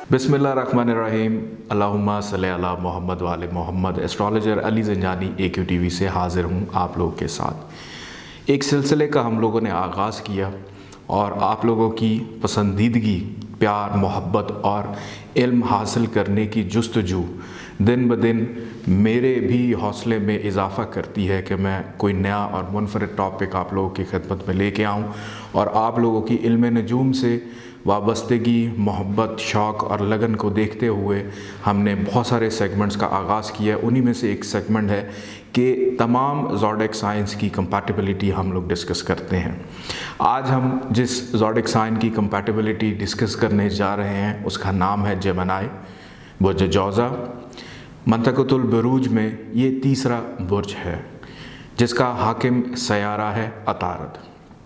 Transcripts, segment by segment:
बिस्मिल्लाहिर्रहमानिर्रहीम। अल्लाहुम्मा सल्ली अला मोहम्मद वाले मोहम्मद। एस्ट्रोलॉजर अली ज़ंजानी AQTV से हाज़िर हूँ आप लोगों के साथ। एक सिलसिले का हम लोगों ने आगाज़ किया और आप लोगों की पसंदीदगी, प्यार, मोहब्बत और इल्म हासिल करने की जुस्तजू दिन ब दिन मेरे भी हौसले में इजाफ़ा करती है कि मैं कोई नया और मुनफरिद टॉपिक आप लोगों की खिदमत में लेके आऊँ और आप लोगों की इल्म नजूम से वाबस्तगी, मोहब्बत, शौक़ और लगन को देखते हुए हमने बहुत सारे सेगमेंट्स का आगाज़ किया है। उन्हीं में से एक सेगमेंट है कि तमाम ज़ोडिएक साइंस की कंपैटिबिलिटी हम लोग डिस्कस करते हैं। आज हम जिस ज़ोडिएक साइन की कंपैटिबिलिटी डिस्कस करने जा रहे हैं उसका नाम है जेमिनी, बुर्ज जौज़ा। मंतक़तुल बुरूज में ये तीसरा बुर्ज है जिसका हाकिम सयारा है अतारद।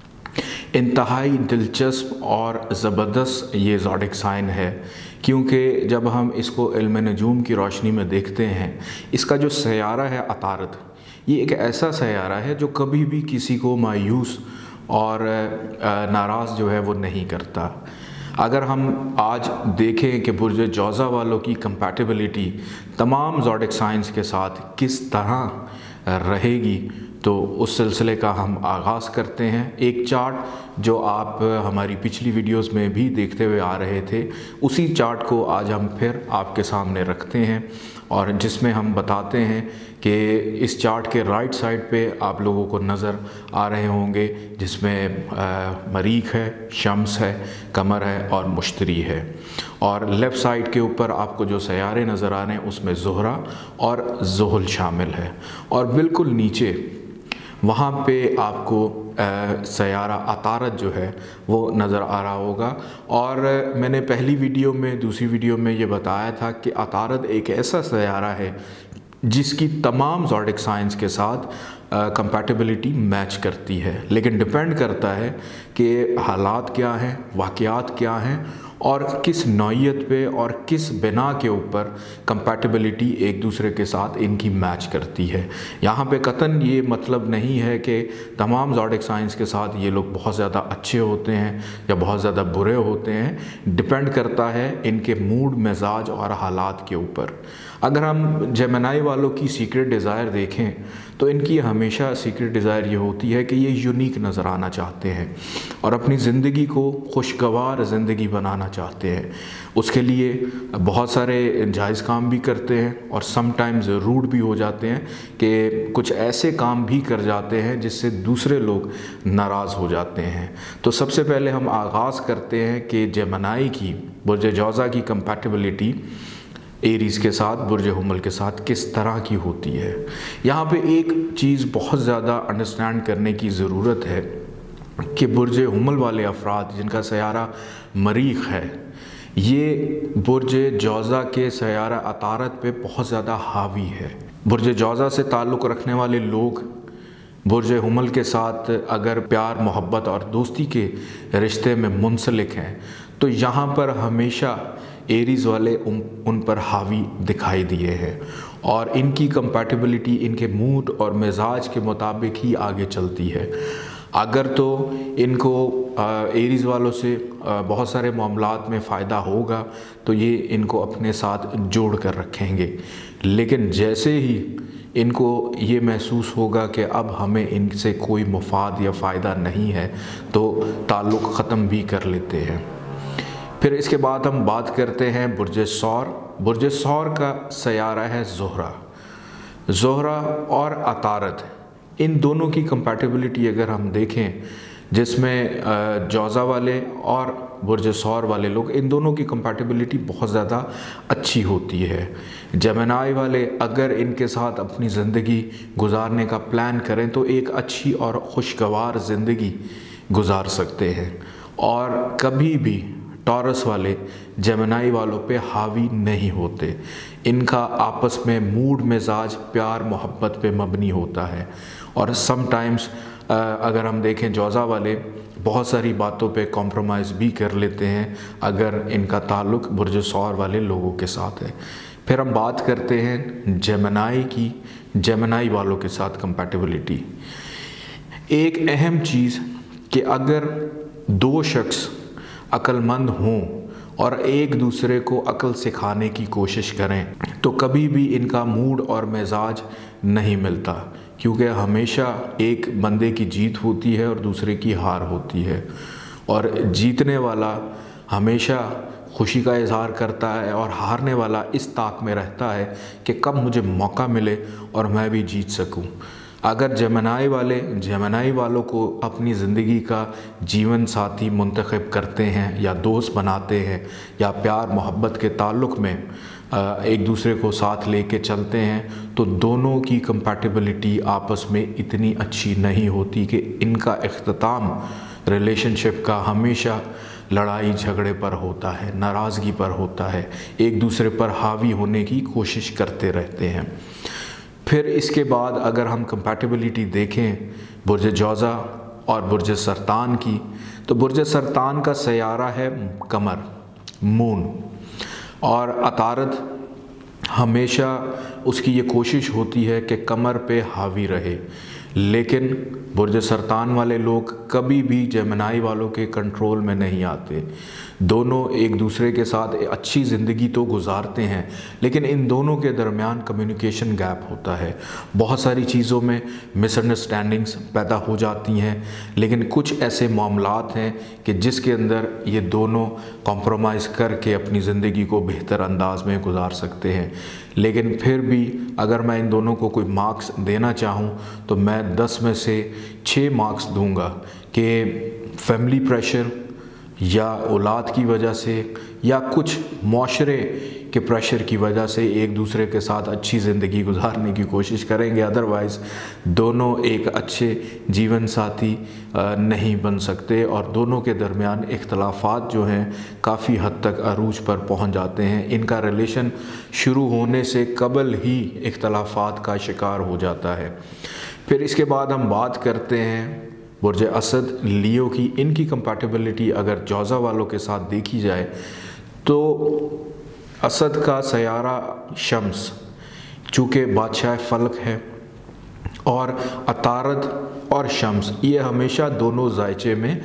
इंतहाई दिलचस्प और ज़बरदस्त ये ज़ोडिएक साइन है क्योंकि जब हम इसको इल्म नजूम की रोशनी में देखते हैं, इसका जो सयारा है अतारद, ये एक ऐसा सयारा है जो कभी भी किसी को मायूस और नाराज़ जो है वो नहीं करता। अगर हम आज देखें कि बुर्ज जौज़ा वालों की कंपैटिबिलिटी तमाम ज़ोडिएक साइंस के साथ किस तरह रहेगी तो उस सिलसिले का हम आगाज़ करते हैं। एक चार्ट जो आप हमारी पिछली वीडियोस में भी देखते हुए आ रहे थे, उसी चार्ट को आज हम फिर आपके सामने रखते हैं और जिसमें हम बताते हैं कि इस चार्ट के राइट साइड पे आप लोगों को नज़र आ रहे होंगे जिसमें मरीख है, शम्स है, कमर है और मुश्तरी है, और लेफ़्ट साइड के ऊपर आपको जो सयारे नज़र आ रहे हैं उसमें ज़ुहरा और ज़ुहल शामिल है, और बिल्कुल नीचे वहाँ पे आपको सयारा अतारद जो है वो नज़र आ रहा होगा। और मैंने पहली वीडियो में, दूसरी वीडियो में ये बताया था कि अतारद एक ऐसा सयारा है जिसकी तमाम ज़ोडिएक साइंस के साथ कंपैटिबिलिटी मैच करती है, लेकिन डिपेंड करता है कि हालात क्या हैं, वाक़यात क्या हैं और किस नौइयत पे और किस बिना के ऊपर कंपैटिबिलिटी एक दूसरे के साथ इनकी मैच करती है। यहाँ पे कतन ये मतलब नहीं है कि तमाम ज़ोडिएक साइंस के साथ ये लोग बहुत ज़्यादा अच्छे होते हैं या बहुत ज़्यादा बुरे होते हैं। डिपेंड करता है इनके मूड, मिजाज और हालात के ऊपर। अगर हम जेमिनी वालों की सीक्रेट डिज़ायर देखें तो इनकी हमेशा सीक्रेट डिज़ायर ये होती है कि ये यूनिक नज़र आना चाहते हैं और अपनी ज़िंदगी को खुशगवार ज़िंदगी बनाना चाहते हैं। उसके लिए बहुत सारे जायज़ काम भी करते हैं और समटाइम्स रूड भी हो जाते हैं कि कुछ ऐसे काम भी कर जाते हैं जिससे दूसरे लोग नाराज़ हो जाते हैं। तो सबसे पहले हम आगाज़ करते हैं कि जेमिनी की, बुर्ज जौज़ा की कंपैटिबिलिटी एरीज़ के साथ, बुर्ज हुमल के साथ किस तरह की होती है। यहाँ पे एक चीज़ बहुत ज़्यादा अंडरस्टैंड करने की ज़रूरत है कि बुर्ज हुमल वाले अफराद जिनका सयारा मरीख है, ये बुर्ज जौज़ा के सयारा अतारद पे बहुत ज़्यादा हावी है। बुर्ज जौज़ा से ताल्लुक़ रखने वाले लोग बुर्ज हुमल के साथ अगर प्यार, मोहब्बत और दोस्ती के रिश्ते में मुंसलिक हैं तो यहाँ पर हमेशा एरीज़ वाले उन पर हावी दिखाई दिए हैं और इनकी कंपैटिबिलिटी इनके मूड और मिजाज के मुताबिक ही आगे चलती है। अगर तो इनको एरीज़ वालों से बहुत सारे मामलात में फ़ायदा होगा तो ये इनको अपने साथ जोड़ कर रखेंगे, लेकिन जैसे ही इनको ये महसूस होगा कि अब हमें इनसे कोई मुफाद या फ़ायदा नहीं है तो ताल्लुक़ ख़त्म भी कर लेते हैं। फिर इसके बाद हम बात करते हैं बुर्ज सौर। बुर्ज सौर का सयारा है ज़ुहरा। ज़ुहरा और अतारद, इन दोनों की कंपैटिबिलिटी अगर हम देखें, जिसमें जौज़ा वाले और बुर्ज सौर वाले लोग, इन दोनों की कंपैटिबिलिटी बहुत ज़्यादा अच्छी होती है। जेमिनी वाले अगर इनके साथ अपनी ज़िंदगी गुजारने का प्लान करें तो एक अच्छी और खुशगवार ज़िंदगी गुजार सकते हैं, और कभी भी टॉरस वाले जेमिनी वालों पे हावी नहीं होते। इनका आपस में मूड, मिजाज, प्यार, मोहब्बत पे मबनी होता है, और समटाइम्स अगर हम देखें जौज़ा वाले बहुत सारी बातों पे कॉम्प्रोमाइज़ भी कर लेते हैं अगर इनका ताल्लुक़ बुर्ज सौर वाले लोगों के साथ है। फिर हम बात करते हैं जेमिनी की, जेमिनी वालों के साथ कंपैटिबिलिटी। एक अहम चीज़ कि अगर दो शख्स अक्लमंद हों اور ایک دوسرے کو عقل سکھانے کی کوشش کریں تو کبھی بھی ان کا موڈ اور مزاج نہیں ملتا، کیونکہ ہمیشہ ایک بندے کی جیت ہوتی ہے اور دوسرے کی ہار ہوتی ہے، اور جیتنے والا ہمیشہ خوشی کا اظہار کرتا ہے اور ہارنے والا اس طاق میں رہتا ہے کہ کب مجھے موقع ملے اور میں بھی جیت سکوں۔ اگر جیمنائی والوں کو اپنی زندگی کا جیون ساتھی منتخب کرتے ہیں یا دوست بناتے ہیں یا پیار محبت کے تعلق میں ایک دوسرے کو ساتھ لے کے چلتے ہیں تو دونوں کی کمپیٹیبلٹی آپس میں اتنی اچھی نہیں ہوتی کہ ان کا اختتام ریلیشن شپ کا ہمیشہ لڑائی جھگڑے پر ہوتا ہے، ناراضگی پر ہوتا ہے، ایک دوسرے پر حاوی ہونے کی کوشش کرتے رہتے ہیں۔ پھر اس کے بعد اگر ہم کمپیٹیبلٹی دیکھیں برج جوزہ اور برج سرطان کی، تو برج سرطان کا سیارہ ہے قمر، مون، اور عطارد ہمیشہ اس کی یہ کوشش ہوتی ہے کہ قمر پہ حاوی رہے، لیکن برج سرطان والے لوگ کبھی بھی جیمنائی والوں کے کنٹرول میں نہیں آتے۔ دونوں ایک دوسرے کے ساتھ اچھی زندگی تو گزارتے ہیں، لیکن ان دونوں کے درمیان کمیونیکیشن گیپ ہوتا ہے، بہت ساری چیزوں میں مس انڈرسٹینڈنگز پیدا ہو جاتی ہیں، لیکن کچھ ایسے معاملات ہیں کہ جس کے اندر یہ دونوں کمپرومائز کر کے اپنی زندگی کو بہتر انداز میں گزار سکتے ہیں۔ لیکن پھر بھی اگر میں ان دونوں کو کوئی مارکس دینا چاہوں تو میں 10 میں سے 6 مارکس دوں گا کہ فیملی پریشر یا اولاد کی وجہ سے یا کچھ معاشرے کے پریشر کی وجہ سے ایک دوسرے کے ساتھ اچھی زندگی گزارنے کی کوشش کریں گے، ادروائز دونوں ایک اچھے جیون ساتھی نہیں بن سکتے، اور دونوں کے درمیان اختلافات جو ہیں کافی حد تک عروج پر پہنچ جاتے ہیں۔ ان کا ریلیشن شروع ہونے سے قبل ہی اختلافات کا شکار ہو جاتا ہے۔ پھر اس کے بعد ہم بات کرتے ہیں برج اسد لیو کی۔ ان کی کمپیٹیبلٹی اگر جوزہ والوں کے ساتھ دیکھی جائے تو اسد کا سیارہ شمس چونکہ بادشاہ فلک ہے، اور عطارد اور شمس یہ ہمیشہ دونوں ذائچے میں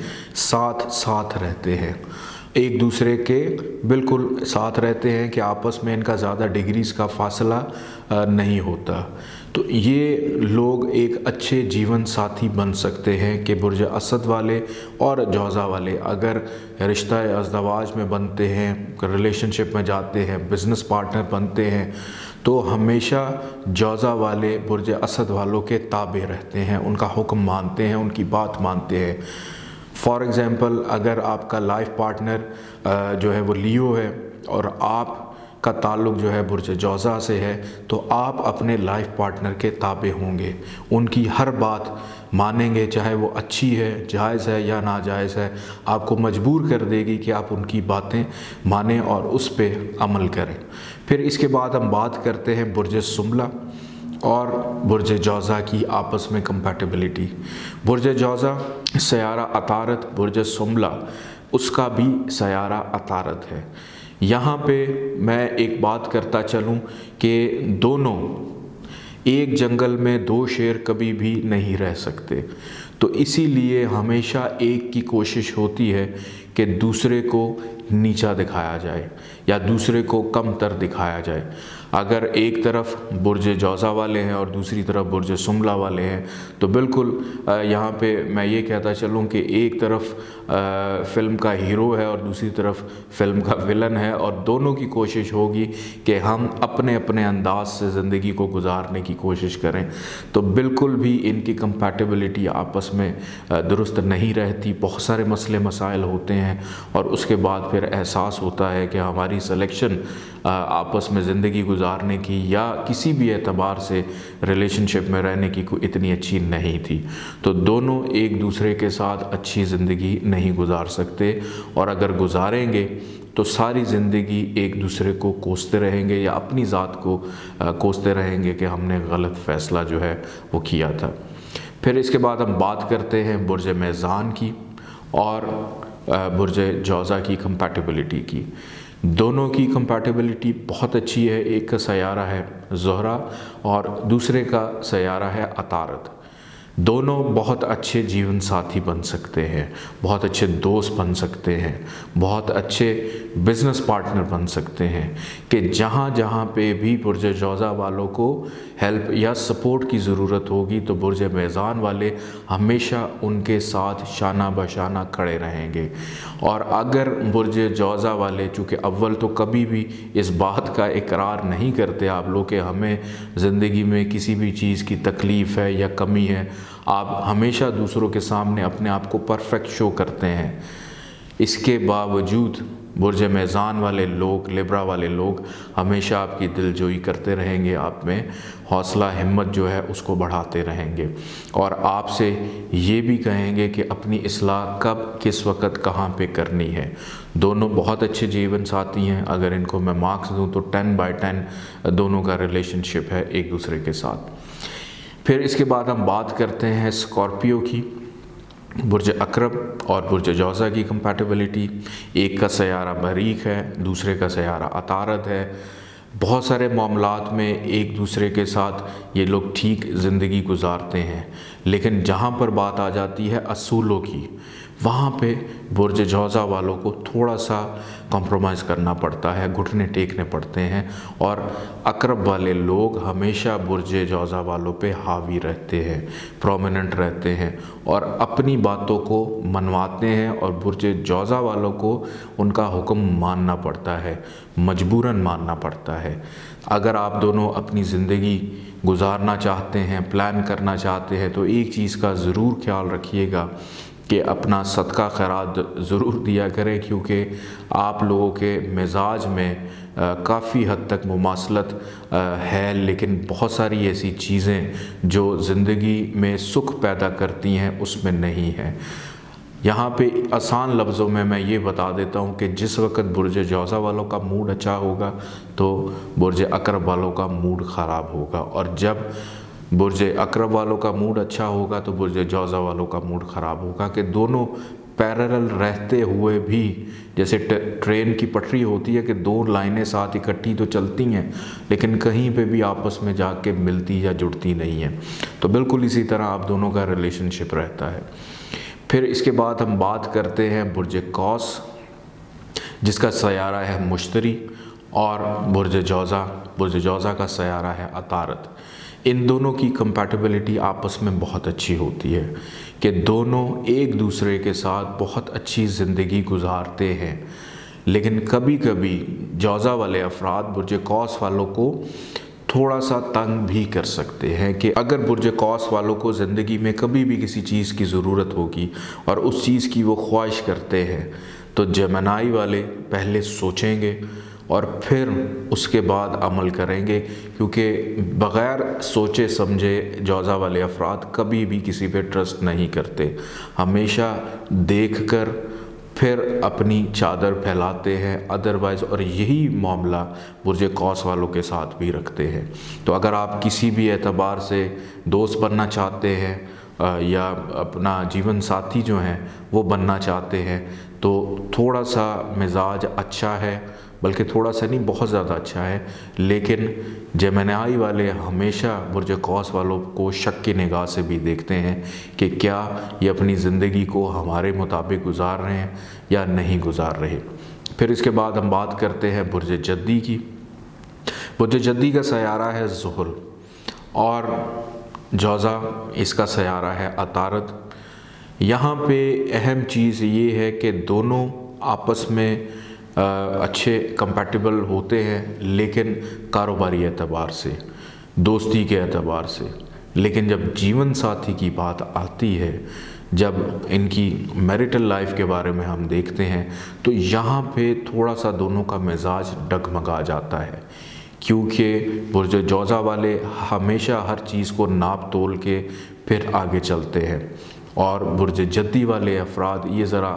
ساتھ رہتے ہیں، ایک دوسرے کے بالکل ساتھ رہتے ہیں کہ آپس میں ان کا زیادہ ڈگریز کا فاصلہ نہیں ہوتا۔ تو یہ لوگ ایک اچھے جیون ساتھی بن سکتے ہیں کہ برج اسد والے اور جوزہ والے اگر رشتہ ازدواج میں بنتے ہیں، ریلیشن شپ میں جاتے ہیں، بزنس پارٹنر بنتے ہیں، تو ہمیشہ جوزہ والے برج اسد والوں کے تابع رہتے ہیں، ان کا حکم مانتے ہیں، ان کی بات مانتے ہیں۔ فار ایگزامپل اگر آپ کا لائف پارٹنر جو ہے وہ لیو ہے اور آپ کا تعلق جو ہے برج جوزہ سے ہے، تو آپ اپنے لائف پارٹنر کے تابع ہوں گے، ان کی ہر بات مانیں گے، چاہے وہ اچھی ہے، جائز ہے یا ناجائز ہے، آپ کو مجبور کر دے گی کہ آپ ان کی باتیں مانیں اور اس پہ عمل کریں۔ پھر اس کے بعد ہم بات کرتے ہیں برج سنبلہ اور برج جوزہ کی آپس میں کمپیٹیبلٹی۔ برج جوزہ سیارہ عطارد، برج سنبلہ اس کا بھی سیارہ عطارد ہے۔ یہاں پہ میں ایک بات کرتا چلوں کہ دونوں ایک جنگل میں 2 شیر کبھی بھی نہیں رہ سکتے، تو اسی لیے ہمیشہ ایک کی کوشش ہوتی ہے کہ دوسرے کو نیچا دکھایا جائے یا دوسرے کو کم تر دکھایا جائے۔ اگر ایک طرف برج جوزہ والے ہیں اور دوسری طرف برج سنبلہ والے ہیں تو بالکل یہاں پہ میں یہ کہتا چلوں کہ ایک طرف فلم کا ہیرو ہے اور دوسری طرف فلم کا ویلن ہے، اور دونوں کی کوشش ہوگی کہ ہم اپنے اپنے انداز سے زندگی کو گزارنے کی کوشش کریں، تو بالکل بھی ان کی کمپیٹیبلٹی آپس میں درست نہیں رہتی، بہت سارے مسئلے مسائل ہوتے ہیں، اور اس کے بعد پھر احساس ہوتا ہے کہ ہماری سلیکشن آپس میں زندگی گزارنے کی یا کسی بھی اعتبار سے ریلیشن شپ میں رہنے کی کوئی اتنی اچھی نہیں تھی، تو دونوں ایک دوسرے کے ساتھ اچھی زندگی نہیں گزار سکتے، اور اگر گزاریں گے تو ساری زندگی ایک دوسرے کو کوستے رہیں گے یا اپنی ذات کو کوستے رہیں گے کہ ہم نے غلط فیصلہ جو ہے وہ کیا تھا۔ پھر اس کے بعد ہم بات کرتے ہیں برج میزان کی اور برج جوزہ کی کمپیٹیبلٹی کی۔ دونوں کی کمپیٹیبلٹی بہت اچھی ہے، ایک کا سیارہ ہے زہرہ اور دوسرے کا سیارہ ہے عطارد۔ दोनों बहुत अच्छे जीवन साथी बन सकते हैं, बहुत अच्छे दोस्त बन सकते हैं, बहुत अच्छे बिजनेस पार्टनर बन सकते हैं कि जहाँ जहाँ पे भी बुर्ज जौज़ा वालों को हेल्प या सपोर्ट की ज़रूरत होगी तो बुर्ज मेज़ान वाले हमेशा उनके साथ शाना बशाना खड़े रहेंगे। और अगर बुर्ज जौज़ा वाले, चूँकि अव्वल तो कभी भी इस बात का इकरार नहीं करते आप लोग कि हमें ज़िंदगी में किसी भी चीज़ की तकलीफ़ है या कमी है, आप हमेशा दूसरों के सामने अपने आप को परफेक्ट शो करते हैं। इसके बावजूद बुर्ज मेज़ान वाले लोग, लिब्रा वाले लोग हमेशा आपकी दिलजोई करते रहेंगे, आप में हौसला हिम्मत जो है उसको बढ़ाते रहेंगे और आपसे ये भी कहेंगे कि अपनी इस्लाह कब किस वक़्त कहाँ पे करनी है। दोनों बहुत अच्छे जीवन साथी हैं। अगर इनको मैं मार्क्स दूं तो 10/10 दोनों का रिलेशनशिप है एक दूसरे के साथ। फिर इसके बाद हम बात करते हैं स्कॉर्पियो की। बुर्ज अकरब और बुर्ज जौज़ा की कंपैटिबिलिटी, एक का सयारा मरीख है, दूसरे का सयारा अतारद है। बहुत सारे मामलात में एक दूसरे के साथ ये लोग ठीक ज़िंदगी गुजारते हैं, लेकिन जहाँ पर बात आ जाती है असूलों की, वहाँ पे बुर्ज जौज़ा वालों को थोड़ा सा कॉम्प्रोमाइज़ करना पड़ता है, घुटने टेकने पड़ते हैं और अकरब वाले लोग हमेशा बुर्ज जौज़ा वालों पे हावी रहते हैं, प्रोमिनेंट रहते हैं और अपनी बातों को मनवाते हैं और बुर्ज जौज़ा वालों को उनका हुक्म मानना पड़ता है, मजबूरन मानना पड़ता है। अगर आप दोनों अपनी ज़िंदगी गुजारना चाहते हैं, प्लान करना चाहते हैं, तो एक चीज़ का ज़रूर ख्याल रखिएगा कि अपना सदका खैरात ज़रूर दिया करें, क्योंकि आप लोगों के मिजाज में काफ़ी हद तक मुमासलत है, लेकिन बहुत सारी ऐसी चीज़ें जो ज़िंदगी में सुख पैदा करती हैं उसमें नहीं है। यहाँ पे आसान लफ्ज़ों में मैं ये बता देता हूँ कि जिस वक़्त बुर्ज जौज़ा वालों का मूड अच्छा होगा तो बुर्ज अकरब वालों का मूड ख़राब होगा, और जब बुर्ज अकरब वालों का मूड अच्छा होगा तो बुर्ज जौज़ा वालों का मूड ख़राब होगा। कि दोनों पैरेलल रहते हुए भी, जैसे ट्रेन की पटरी होती है कि दो लाइनें साथ इकट्ठी तो चलती हैं लेकिन कहीं पे भी आपस में जाके मिलती या जुड़ती नहीं है, तो बिल्कुल इसी तरह आप दोनों का रिलेशनशिप रहता है। फिर इसके बाद हम बात करते हैं बुर्ज कौस, जिसका सयारा है मुश्तरी, और बुर्ज जौज़ा का सयारा है अतारद। इन दोनों की कंपैटिबिलिटी आपस में बहुत अच्छी होती है कि दोनों एक दूसरे के साथ बहुत अच्छी ज़िंदगी गुजारते हैं, लेकिन कभी कभी जौज़ा वाले अफराद बुर्ज कौस वालों को थोड़ा सा तंग भी कर सकते हैं कि अगर बुर्ज कौस वालों को ज़िंदगी में कभी भी किसी चीज़ की ज़रूरत होगी और उस चीज़ की वो ख्वाहिश करते हैं तो जेमिनी वाले पहले सोचेंगे और फिर उसके बाद अमल करेंगे, क्योंकि बग़ैर सोचे समझे जौज़ा वाले अफराद कभी भी किसी पे ट्रस्ट नहीं करते, हमेशा देखकर फिर अपनी चादर फैलाते हैं अदरवाइज़, और यही मामला बुर्ज कौस वालों के साथ भी रखते हैं। तो अगर आप किसी भी एतबार से दोस्त बनना चाहते हैं या अपना जीवन साथी जो हैं वो बनना चाहते हैं तो थोड़ा सा मिजाज अच्छा है, बल्कि थोड़ा सा नहीं बहुत ज़्यादा अच्छा है, लेकिन जेमिनी वाले हमेशा बुर्ज कौस वालों को शक की निगाह से भी देखते हैं कि क्या ये अपनी ज़िंदगी को हमारे मुताबिक गुजार रहे हैं या नहीं गुजार रहे। फिर इसके बाद हम बात करते हैं बुर्ज जद्दी की। बुर्ज जद्दी का सयारा है ज़ुहल और जौज़ा इसका सयारा है अतारद। यहाँ पे अहम चीज़ ये है कि दोनों आपस में अच्छे कंपैटिबल होते हैं, लेकिन कारोबारी एतबार से, दोस्ती के एतबार से, लेकिन जब जीवन साथी की बात आती है, जब इनकी मैरिटल लाइफ के बारे में हम देखते हैं तो यहाँ पे थोड़ा सा दोनों का मिजाज डगमगा जाता है, क्योंकि बुर्ज जौज़ा वाले हमेशा हर चीज़ को नाप तोल के फिर आगे चलते हैं और बुर्ज जद्दी वाले अफराद ये ज़रा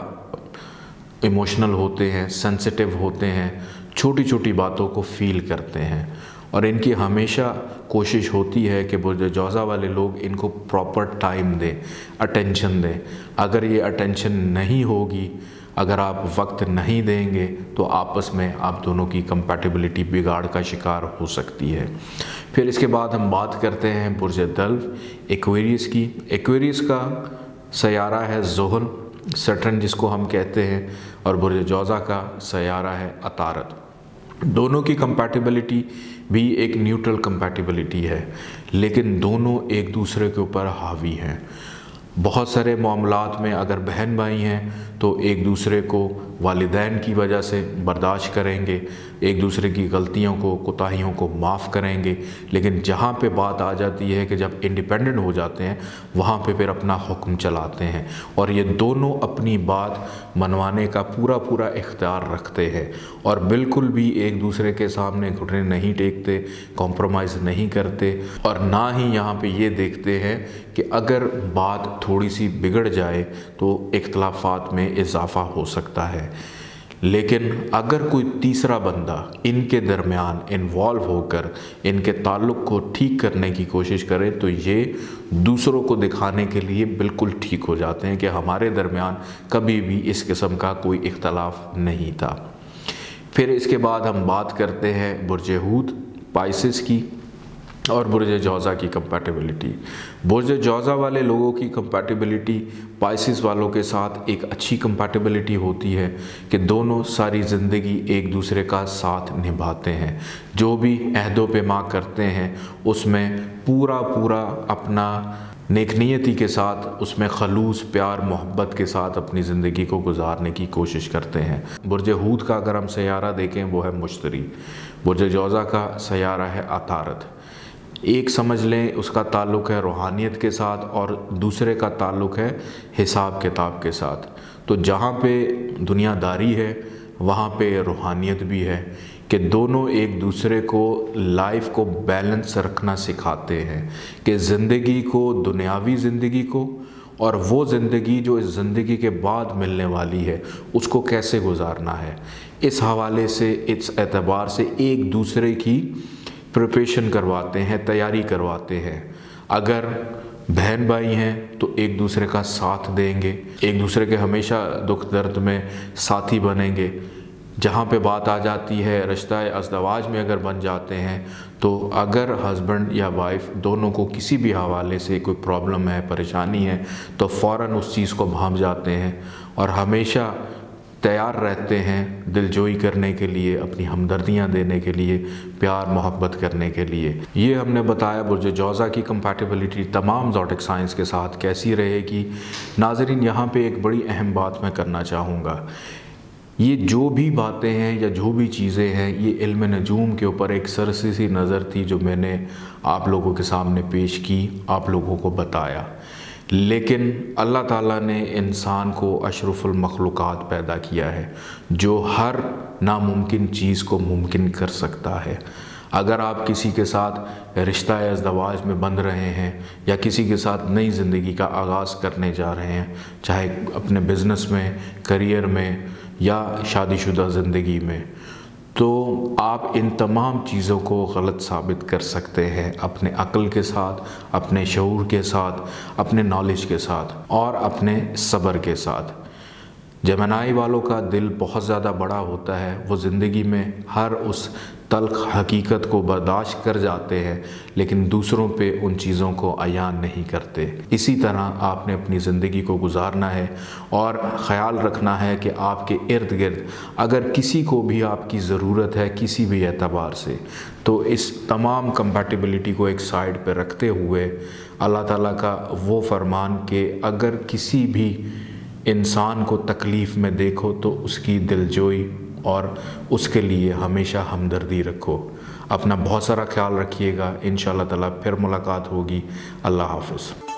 इमोशनल होते हैं, सेंसिटिव होते हैं, छोटी छोटी बातों को फील करते हैं, और इनकी हमेशा कोशिश होती है कि बुर्ज जौज़ा वाले लोग इनको प्रॉपर टाइम दें, अटेंशन दें। अगर ये अटेंशन नहीं होगी, अगर आप वक्त नहीं देंगे तो आपस में आप दोनों की कंपैटिबिलिटी बिगाड़ का शिकार हो सकती है। फिर इसके बाद हम बात करते हैं बुर्ज दल्व एक्वेरियस की। एक्वेरियस का सयारा है ज़ुहल, सैटर्न जिसको हम कहते हैं, और बुर्ज जौज़ा का सयारा है अतारद। दोनों की कंपैटिबिलिटी भी एक न्यूट्रल कंपैटिबिलिटी है, लेकिन दोनों एक दूसरे के ऊपर हावी हैं। बहुत सारे मामलात में अगर बहन भाई हैं तो एक दूसरे को वालिदैन की वजह से बर्दाश्त करेंगे, एक दूसरे की गलतियों को, कोताहियों को माफ़ करेंगे, लेकिन जहाँ पे बात आ जाती है कि जब इंडिपेंडेंट हो जाते हैं वहाँ पे फिर अपना हुक्म चलाते हैं, और ये दोनों अपनी बात मनवाने का पूरा पूरा इख्तियार रखते हैं और बिल्कुल भी एक दूसरे के सामने घुटने नहीं टेकते, कॉम्प्रोमाइज़ नहीं करते, और ना ही यहाँ पे ये देखते हैं कि अगर बात थोड़ी सी बिगड़ जाए तो इख्तिलाफ़ात में इजाफ़ा हो सकता है। लेकिन अगर कोई तीसरा बंदा इनके दरमियान इन्वॉल्व होकर इनके ताल्लुक़ को ठीक करने की कोशिश करे तो ये दूसरों को दिखाने के लिए बिल्कुल ठीक हो जाते हैं कि हमारे दरमियान कभी भी इस किस्म का कोई इख्तलाफ नहीं था। फिर इसके बाद हम बात करते हैं बुर्ज हूत पाइसिस की और बुर्ज जौज़ा की कंपैटिबिलिटी। बुर्ज जौज़ा वाले लोगों की कंपैटिबिलिटी पाइसिस वालों के साथ एक अच्छी कंपैटिबिलिटी होती है कि दोनों सारी ज़िंदगी एक दूसरे का साथ निभाते हैं, जो भी अहदो पेमा करते हैं उसमें पूरा पूरा अपना नेकनीयती के साथ, उसमें खलूस प्यार मोहब्बत के साथ अपनी ज़िंदगी को गुजारने की कोशिश करते हैं। बुर्ज हूत का अगर हम सयारा देखें वो है मुश्तरी, बुर्ज जौज़ा का सयारा है अतारद। एक समझ लें उसका ताल्लुक़ है रूहानियत के साथ और दूसरे का ताल्लुक़ है हिसाब किताब के साथ। तो जहाँ पे दुनियादारी है वहाँ पे रूहानियत भी है कि दोनों एक दूसरे को लाइफ को बैलेंस रखना सिखाते हैं कि ज़िंदगी को, दुनियावी ज़िंदगी को, और वो ज़िंदगी जो इस ज़िंदगी के बाद मिलने वाली है उसको कैसे गुजारना है। इस हवाले से, इस एतबार से एक दूसरे की प्रिपरेशन करवाते हैं, तैयारी करवाते हैं। अगर बहन भाई हैं तो एक दूसरे का साथ देंगे, एक दूसरे के हमेशा दुख दर्द में साथी बनेंगे। जहाँ पे बात आ जाती है रिश्ता अज़दवाज में अगर बन जाते हैं तो अगर हस्बैंड या वाइफ दोनों को किसी भी हवाले से कोई प्रॉब्लम है, परेशानी है, तो फ़ौरन उस चीज़ को भांप जाते हैं और हमेशा तैयार रहते हैं दिलजोई करने के लिए, अपनी हमदर्दियाँ देने के लिए, प्यार मोहब्बत करने के लिए। ये हमने बताया बुर्ज जौज़ा की कंपैटिबिलिटी तमाम ज़ोडिक साइंस के साथ कैसी रहेगी। नाज़रीन, यहाँ पे एक बड़ी अहम बात मैं करना चाहूँगा। ये जो भी बातें हैं या जो भी चीज़ें हैं ये इल्म नजूम के ऊपर एक सरसी सी नज़र थी जो मैंने आप लोगों के सामने पेश की, आप लोगों को बताया। लेकिन अल्लाह ताला ने इंसान को अशरफुल मखलूक़ात पैदा किया है जो हर नामुमकिन चीज़ को मुमकिन कर सकता है। अगर आप किसी के साथ रिश्ता अज़दवाज में बंध रहे हैं या किसी के साथ नई ज़िंदगी का आगाज़ करने जा रहे हैं, चाहे अपने बिज़नेस में, करियर में या शादीशुदा ज़िंदगी में, तो आप इन तमाम चीज़ों को गलत साबित कर सकते हैं अपने अक्ल के साथ, अपने शऊर के साथ, अपने नॉलेज के साथ और अपने सब्र के साथ। जेमिनी वालों का दिल बहुत ज़्यादा बड़ा होता है, वो ज़िंदगी में हर उस तल्ख हकीकत को बर्दाश्त कर जाते हैं लेकिन दूसरों पे उन चीज़ों को अयान नहीं करते। इसी तरह आपने अपनी ज़िंदगी को गुजारना है और ख़याल रखना है कि आपके इर्द गिर्द अगर किसी को भी आपकी ज़रूरत है किसी भी एतबार से, तो इस तमाम कंपैटिबिलिटी को एक साइड पर रखते हुए अल्लाह ताला का वो फरमान कि अगर किसी भी इंसान को तकलीफ़ में देखो तो उसकी दिलजोई और उसके लिए हमेशा हमदर्दी रखो। अपना बहुत सारा ख्याल रखिएगा। इंशाअल्लाह ताला फिर मुलाकात होगी। अल्लाह हाफ़िज़।